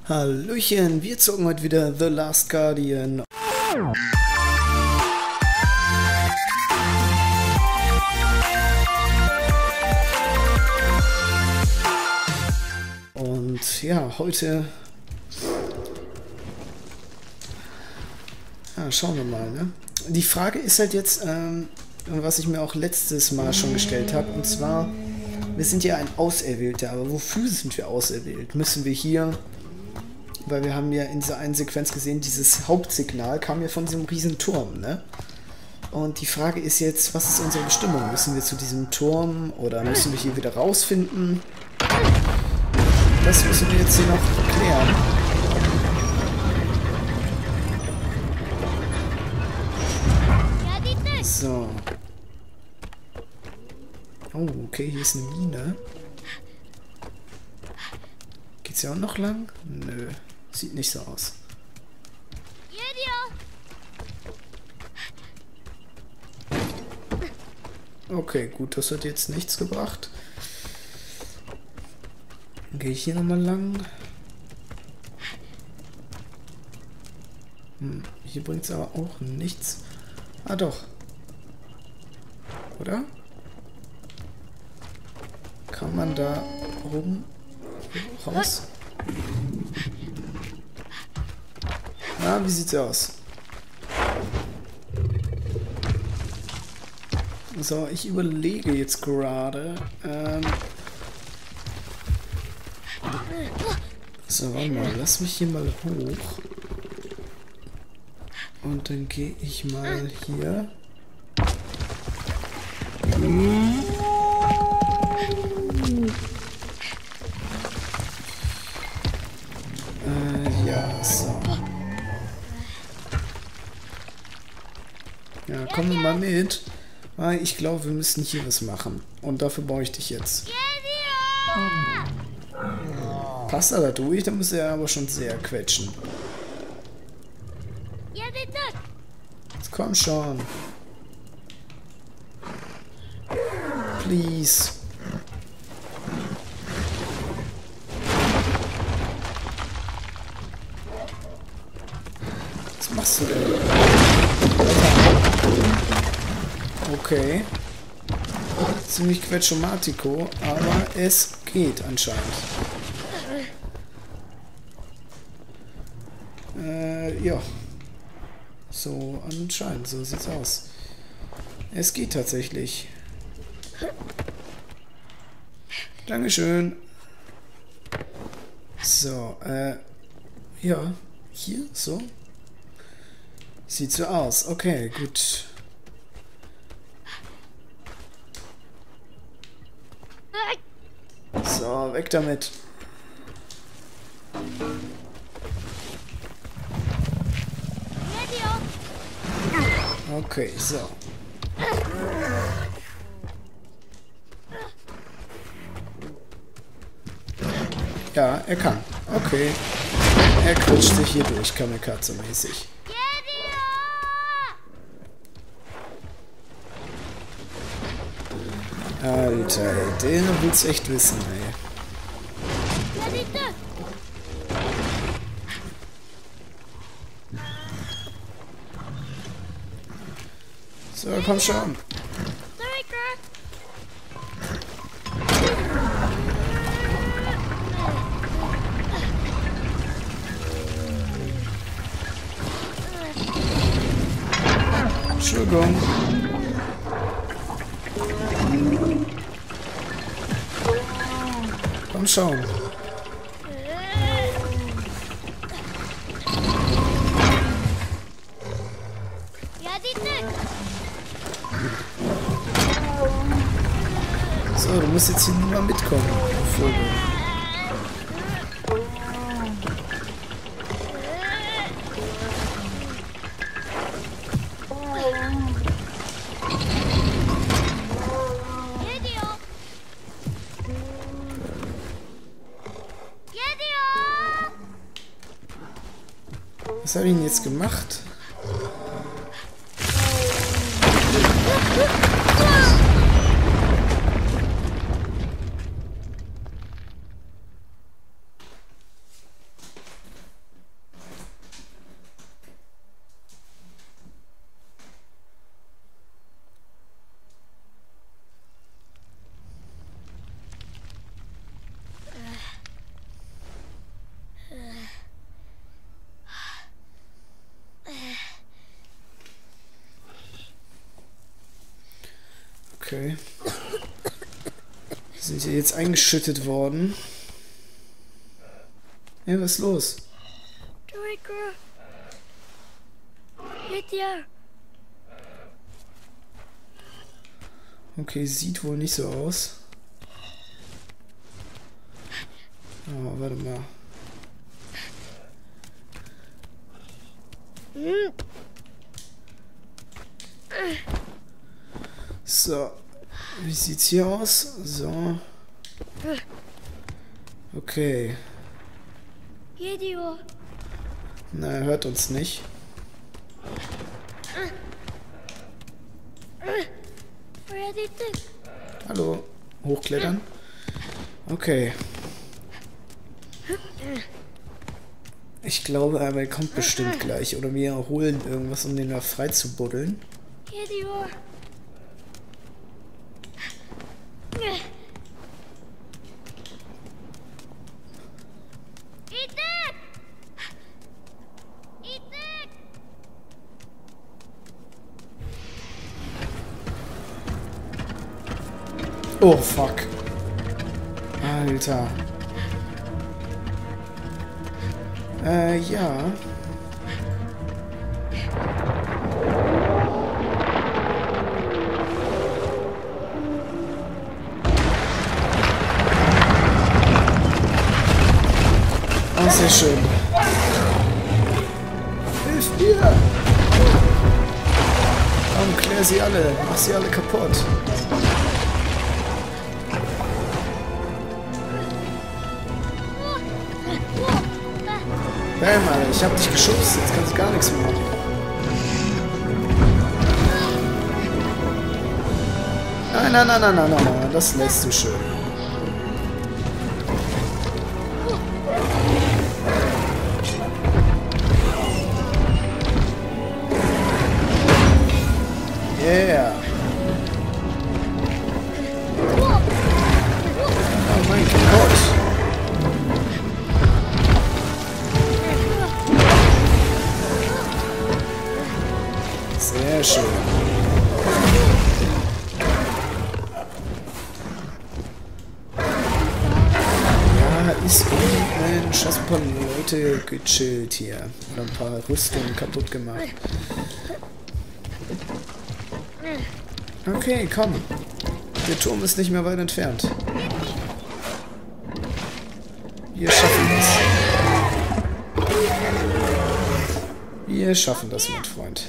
Hallöchen, wir zocken heute wieder The Last Guardian. Und ja, heute... Ja, schauen wir mal, ne? Die Frage ist halt jetzt, was ich mir auch letztes Mal schon gestellt habe, und zwar, wir sind ja ein Auserwählter, aber wofür sind wir auserwählt? Müssen wir hier... Weil wir haben ja in dieser einen Sequenz gesehen, dieses Hauptsignal kam ja von diesem riesen Turm, ne? Und die Frage ist jetzt, was ist unsere Bestimmung? Müssen wir zu diesem Turm oder müssen wir hier wieder rausfinden? Das müssen wir jetzt hier noch klären. So. Oh, okay, hier ist eine Mine. Geht's ja auch noch lang? Nö. Sieht nicht so aus. Okay, gut, das hat jetzt nichts gebracht. Dann gehe ich hier nochmal lang. Hier bringt es aber auch nichts. Ah, doch. Oder? Kann man da oben raus? Na, wie sieht's aus? So, ich überlege jetzt gerade. So, warte mal, lass mich hier mal hoch. Und dann gehe ich mal hier. Ja, so. Ja, komm mal mit. Ich glaube, wir müssen hier was machen. Und dafür brauche ich dich jetzt. Passt er da durch? Da muss er aber schon sehr quetschen. Jetzt komm schon. Please. Was machst du denn? Okay. Ziemlich quetschomatico, aber es geht anscheinend. Ja. So anscheinend, so sieht's aus. Es geht tatsächlich. Dankeschön. So, ja. Hier, so. Sieht so aus. Okay, gut. So, weg damit. Okay, so. Ja, er kann. Okay. Er quetscht sich hier durch, Kamikaze-mäßig. Alter, ey, der will's echt wissen, ey. So, komm schon. Entschuldigung. Komm schon. So, du musst jetzt hier nur mal mitkommen, Vogel. Was habe ich denn jetzt gemacht? Okay. Sind hier jetzt eingeschüttet worden. Ja, was ist los? Okay, sieht wohl nicht so aus. Oh, warte mal. So. Wie sieht's hier aus? So. Okay. Na, er hört uns nicht. Hallo. Hochklettern. Okay. Ich glaube, er kommt bestimmt gleich. Oder wir holen irgendwas, um den da frei zu buddeln. Oh, fuck. Alter. Ja. Oh, sehr schön. Hilf mir! Komm, klär sie alle. Mach sie alle kaputt. Bam, Alter, ich hab dich geschubst, jetzt kannst du gar nichts mehr machen. Nein, nein, nein, nein, nein, nein, nein, das lässt du schön. Yeah. Oh mein Gott. Sehr schön. Ja, ist wie Mensch, hast ein paar Leute gechillt hier. Oder ein paar Rüstungen kaputt gemacht. Okay, komm. Der Turm ist nicht mehr weit entfernt. Wir schaffen das. Wir schaffen das, mein Freund.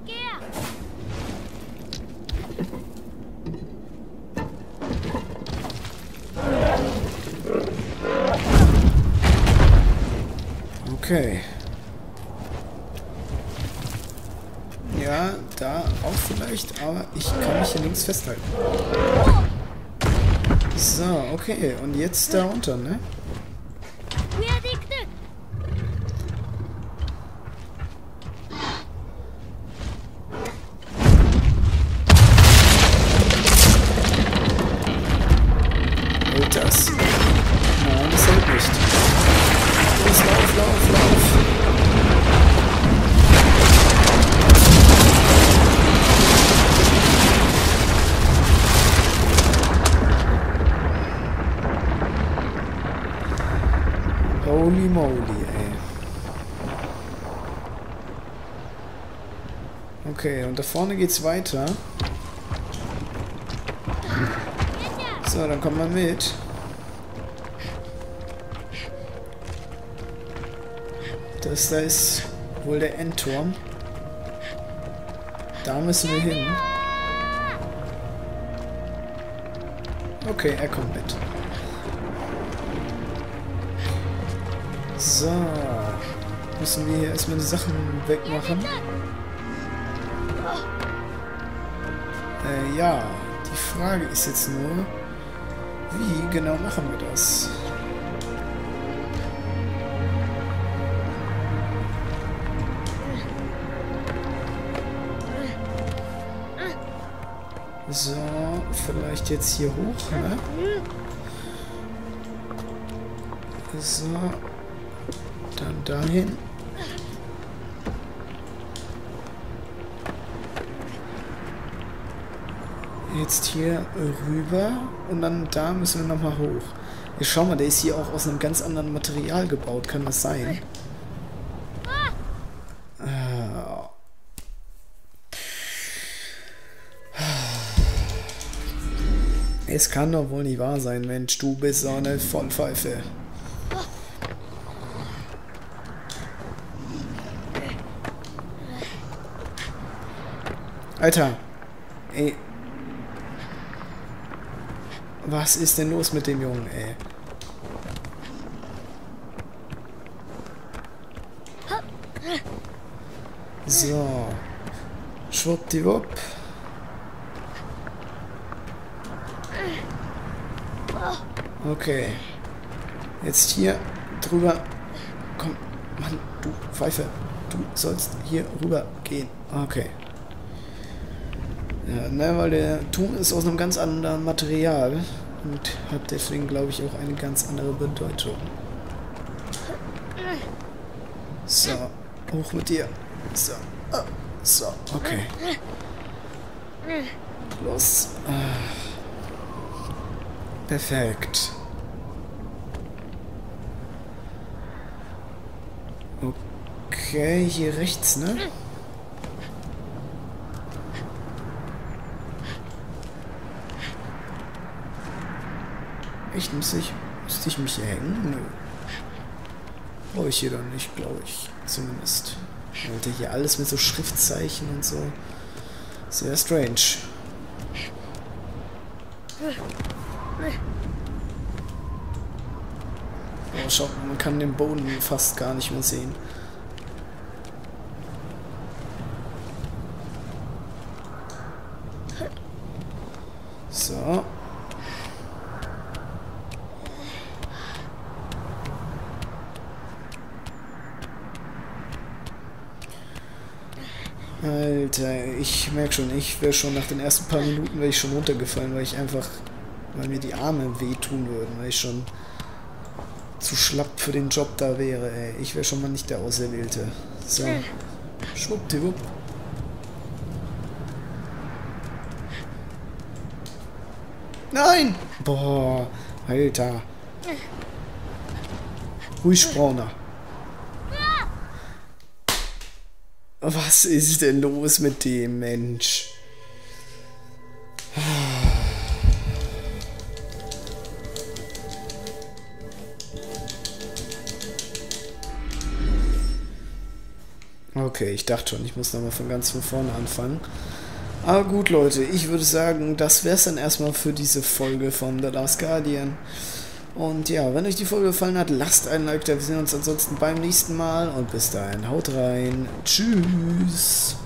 Okay. Ja, da auch vielleicht, aber ich kann mich hier links festhalten. So, okay. Und jetzt da unten, ne? Hält das? Nein, das hält nicht. Los, lauf, lauf, lauf. Holy moly, ey. Okay, und da vorne geht's weiter. So, dann kommt man mit. Das da ist wohl der Endturm. Da müssen wir hin. Okay, er kommt mit. So. Müssen wir hier erstmal die Sachen wegmachen. Ja. Die Frage ist jetzt nur, wie genau machen wir das? So, vielleicht jetzt hier hoch, ne? So. Dann dahin. jetzt hier rüber und dann da müssen wir nochmal hoch. Ja, schau mal, der ist hier auch aus einem ganz anderen Material gebaut. Kann das sein? Es kann doch wohl nicht wahr sein, Mensch. Du bist so eine Vollpfeife. Alter. Ey. Was ist denn los mit dem Jungen, ey? So. Schwuppdiwupp. Okay. Jetzt hier drüber. Komm, Mann, du Pfeife. Du sollst hier rüber gehen. Okay. Ja, ne, weil der Turm ist aus einem ganz anderen Material und hat deswegen, glaube ich, auch eine ganz andere Bedeutung. So, hoch mit dir. So, so, okay. Los. Perfekt. Okay, hier rechts, ne? Echt, müsste ich mich hier hängen? Nö. Brauche ich hier dann nicht, glaube ich. Zumindest. Alter, hier alles mit so Schriftzeichen und so. Sehr strange. Oh, schaut, man kann den Boden fast gar nicht mehr sehen. So. Alter, ich merke schon, ich wäre schon nach den ersten paar Minuten wäre ich schon runtergefallen, weil mir die Arme wehtun würden, weil ich schon zu schlapp für den Job da wäre, ey. Ich wäre schon mal nicht der Auserwählte. So. Schwuppdiwupp. Nein! Boah, Alter. Ruhig, Brauner. Was ist denn los mit dem Mensch? Okay, ich dachte schon, ich muss nochmal von ganz von vorne anfangen. Aber gut, Leute, ich würde sagen, das wäre es dann erstmal für diese Folge von The Last Guardian. Und ja, wenn euch die Folge gefallen hat, lasst einen Like da. Wir sehen uns ansonsten beim nächsten Mal. Und bis dahin, haut rein. Tschüss.